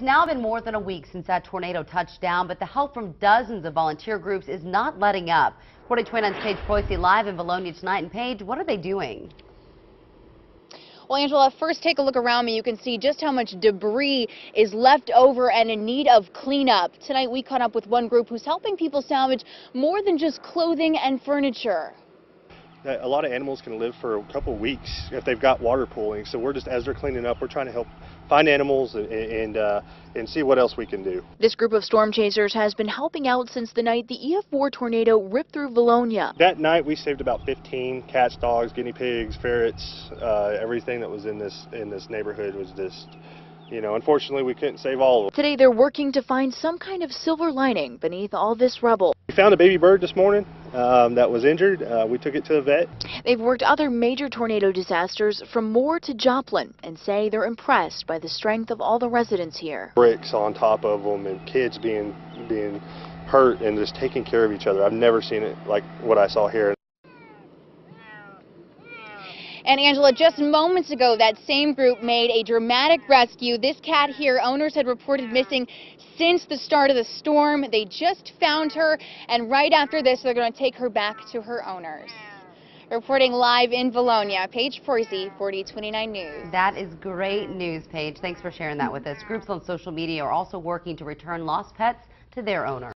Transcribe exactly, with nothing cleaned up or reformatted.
now been more than a week since that tornado touched down, but the help from dozens of volunteer groups is not letting up. forty twenty-nine's Paige Poisey live in Vilonia tonight. And Paige, what are they doing? Well, Angela, first take a look around me. You can see just how much debris is left over and in need of cleanup. Tonight we caught up with one group who's helping people salvage more than just clothing and furniture. A lot of animals can live for a couple weeks if they've got water pooling. So we're just, as they're cleaning up, we're trying to help find animals and and, uh, and see what else we can do. This group of storm chasers has been helping out since the night the E F four tornado ripped through Vilonia. That night we saved about fifteen cats, dogs, guinea pigs, ferrets. Uh, everything that was in this in this neighborhood was just, you know, unfortunately we couldn't save all of them. Today they're working to find some kind of silver lining beneath all this rubble. We found a baby bird this morning um, that was injured. Uh, we took it to a vet. They've worked other major tornado disasters from Moore to Joplin and say they're impressed by the strength of all the residents here. Bricks on top of them and kids being being hurt and just taking care of each other. I've never seen it like what I saw here. And Angela, just moments ago, that same group made a dramatic rescue. This cat here, owners had reported missing since the start of the storm. They just found her, and right after this, they're going to take her back to her owners. Reporting live in Vilonia, Paige Poisey, forty twenty-nine News. That is great news, Paige. Thanks for sharing that with us. Groups on social media are also working to return lost pets to their owners.